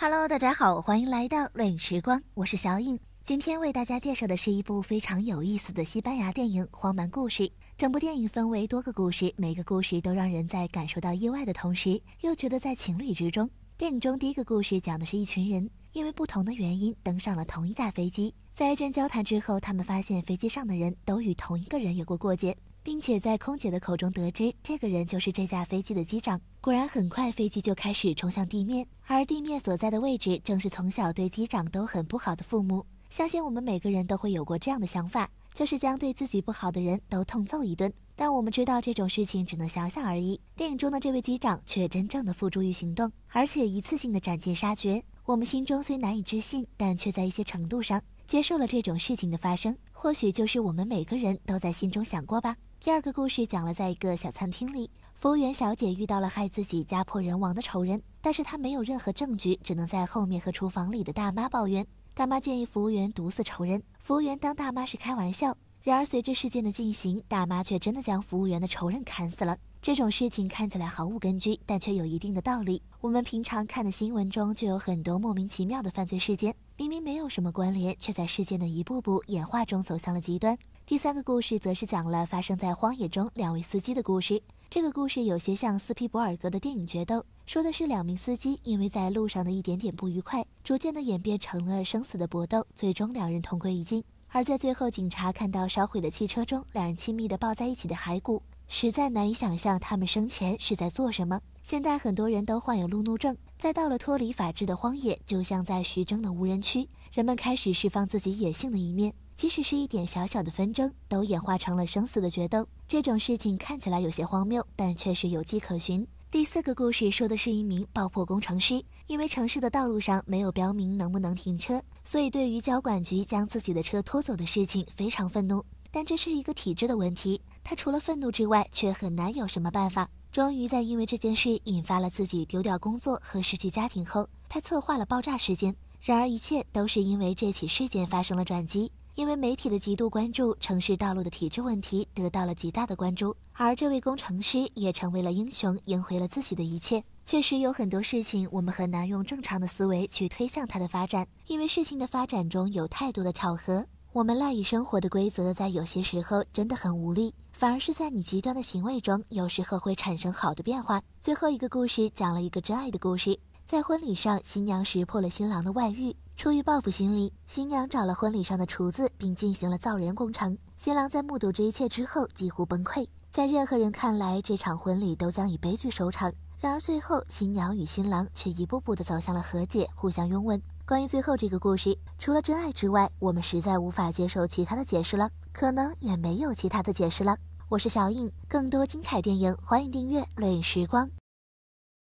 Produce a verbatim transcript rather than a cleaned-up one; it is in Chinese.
Hello， 大家好，欢迎来到乱影时光，我是小影。今天为大家介绍的是一部非常有意思的西班牙电影《荒蛮故事》。整部电影分为多个故事，每个故事都让人在感受到意外的同时，又觉得在情理之中。电影中第一个故事讲的是一群人因为不同的原因登上了同一架飞机，在一阵交谈之后，他们发现飞机上的人都与同一个人有过过节，并且在空姐的口中得知这个人就是这架飞机的机长。果然很快飞机就开始冲向地面，而地面所在的位置正是从小对机长都很不好的父母。相信我们每个人都会有过这样的想法，就是将对自己不好的人都痛揍一顿，但我们知道这种事情只能想想而已。电影中的这位机长却真正的付诸于行动，而且一次性的斩尽杀绝。我们心中虽难以置信，但却在一些程度上接受了这种事情的发生，或许就是我们每个人都在心中想过吧。第二个故事讲了在一个小餐厅里，服务员小姐遇到了害自己家破人亡的仇人，但是她没有任何证据，只能在后面和厨房里的大妈抱怨。大妈建议服务员毒死仇人，服务员当大妈是开玩笑，然而随着事件的进行，大妈却真的将服务员的仇人砍死了。这种事情看起来毫无根据，但却有一定的道理。我们平常看的新闻中就有很多莫名其妙的犯罪事件，明明没有什么关联，却在事件的一步步演化中走向了极端。第三个故事则是讲了发生在荒野中两位司机的故事。这个故事有些像斯皮伯尔格的电影决斗，说的是两名司机因为在路上的一点点不愉快，逐渐的演变成了生死的搏斗，最终两人同归于尽。而在最后，警察看到烧毁的汽车中两人亲密地抱在一起的骸骨，实在难以想象他们生前是在做什么。现在很多人都患有路怒症，在到了脱离法治的荒野，就像在徐峥的无人区，人们开始释放自己野性的一面，即使是一点小小的纷争，都演化成了生死的决斗。这种事情看起来有些荒谬，但确实有迹可循。第四个故事说的是一名爆破工程师，因为城市的道路上没有标明能不能停车，所以对于交管局将自己的车拖走的事情非常愤怒。但这是一个体制的问题，他除了愤怒之外却很难有什么办法。终于在因为这件事引发了自己丢掉工作和失去家庭后，他策划了爆炸事件。然而一切都是因为这起事件发生了转机，因为媒体的极度关注，城市道路的体制问题得到了极大的关注，而这位工程师也成为了英雄，赢回了自己的一切。确实有很多事情我们很难用正常的思维去推向它的发展，因为事情的发展中有太多的巧合。我们赖以生活的规则在有些时候真的很无力，反而是在你极端的行为中有时候会产生好的变化。最后一个故事讲了一个真爱的故事，在婚礼上，新娘识破了新郎的外遇，出于报复心理，新娘找了婚礼上的厨子并进行了造人工程。新郎在目睹这一切之后几乎崩溃，在任何人看来这场婚礼都将以悲剧收场，然而最后新娘与新郎却一步步地走向了和解，互相拥吻。关于最后这个故事，除了真爱之外，我们实在无法接受其他的解释了，可能也没有其他的解释了。我是小影，更多精彩电影欢迎订阅乱影时光。